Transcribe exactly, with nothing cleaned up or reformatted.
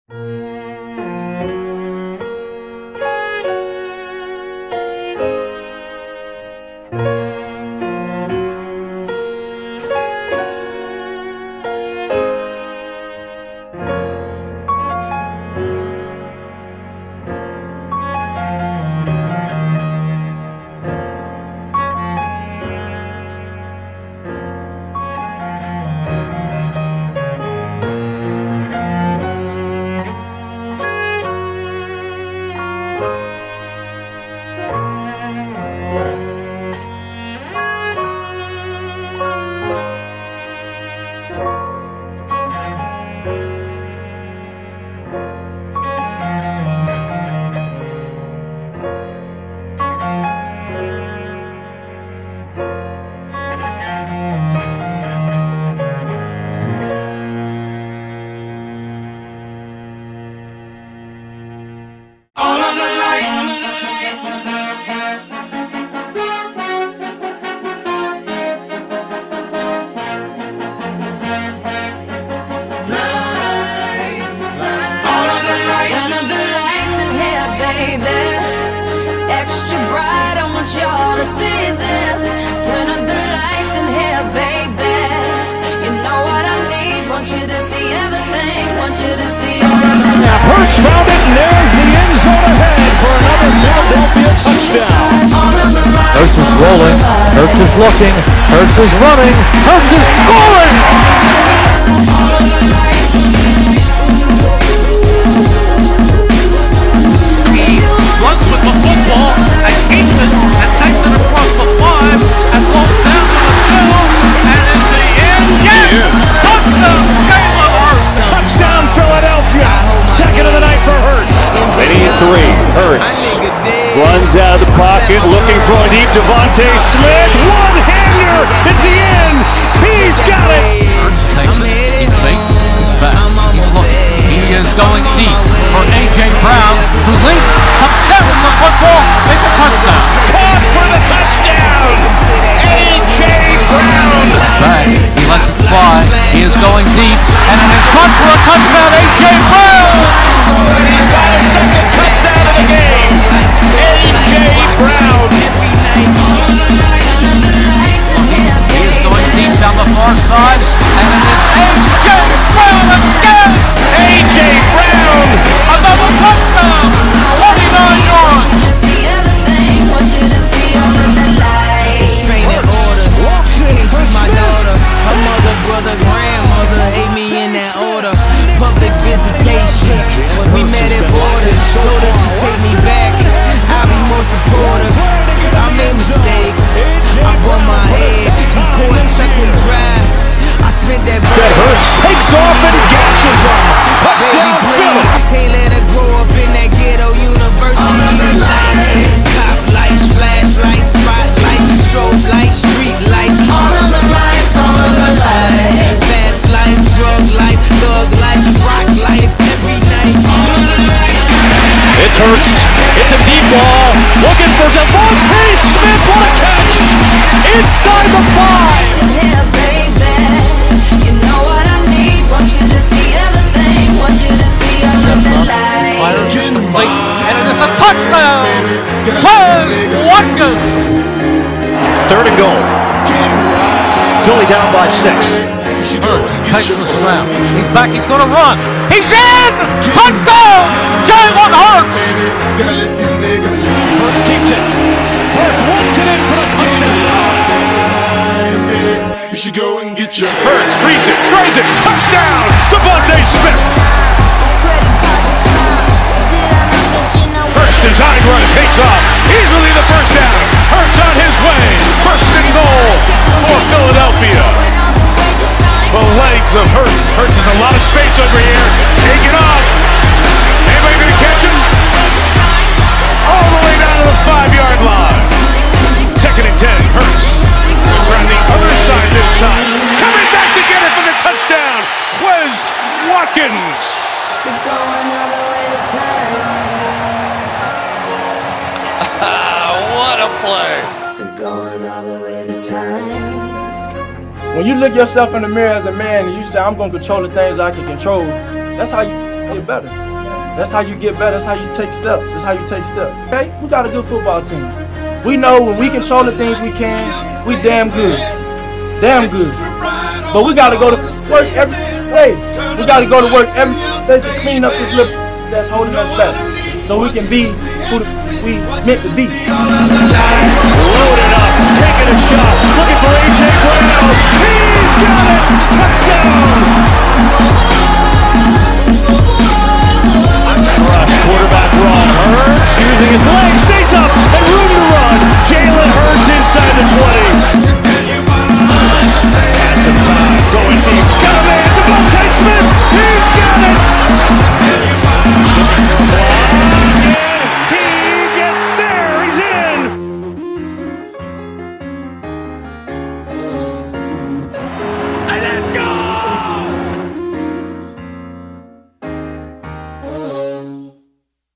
Extra bright, I want y'all to see this. Turn up the lights in here, baby. You know what I need, want you to see everything, want you to see everything. Now Hurts found it, and there's the end zone ahead for another Philadelphia touchdown. Hurts is rolling, Hurts is looking, Hurts is running, Hurts is scoring! Runs with the football and keeps it and takes it across the five and walks down to the two and it's the end. Yes! Touchdown, Jalen Hurts! Touchdown, Philadelphia! Second of the night for Hurts. eighty-three, Hurts runs out of the pocket, looking for a deep Devontae Smith. One-hander! It's the end! He's got it! Hurts takes it. He fakes. He's back. He's looking. He is going deep for A J Brown, who leaps, comes down with the football, makes a touchdown. Caught for the touchdown! A J Brown! Back. He lets it fly. He is going deep, and it is caught for a touchdown. A J Brown! He's got his second touchdown of the game! A J Brown! He is going deep down the far side, and it is A J Brown again! A J Brown! Another touchdown! twenty-nine yards! Restraining order. Can't see my daughter. Her mother, brother, grandmother hate me in that order. Public visitation. We met at borders. Told her she'd take me back. I'll be more supportive. I made mistakes. I bumped my head. You caught second drive. I spent that. Instead, Hurts takes off and gashes him. Touchdown, Philly! Can't let her grow up in that ghetto university. Lights, cop lights, flashlights, spotlights, strobe lights, street lights. All of the lights, all of the lights. Fast life, drug life, thug life, rock life, every night. It's Hurts. It's a deep ball. Looking for Devontae Smith. What a catch! Inside the five. Here, baby. You know what I need. Want you to see everything. Want you to see all of the lights. Fires complete, and it is a touchdown! Quez Watkins! Third and goal. Philly down by six. Hurts takes the snap. He's back. He's going to run. He's in! Touchdown! Jalen Hurts! Hurts keeps it. Hurts wants it in for the touchdown. You should go and get your Hurts reads it, throws it, touchdown! Devontae Smith! Hurts design run takes off. Easily the first down. Hurts on his way. First and goal for Philadelphia. The legs of Hurts. Hurts has a lot of space over here. Take it off. Anybody gonna catch him? All the way down to the five-yard line. Second and ten. Hurts. He's on the other side this time. Coming back to get it for the touchdown. Quez Watkins. What a play! When you look yourself in the mirror as a man and you say, I'm going to control the things I can control, that's how you, get better. That's how you get better. That's how you take steps. That's how you take steps. Okay, we got a good football team. We know when we control the things we can, we damn good, damn good. But we got to go to work every day. We got to go to work every day to clean up this little that's holding us back, so we can be who we meant to be. Loaded up, taking a shot, looking for A J Brown. He's got it! Touchdown!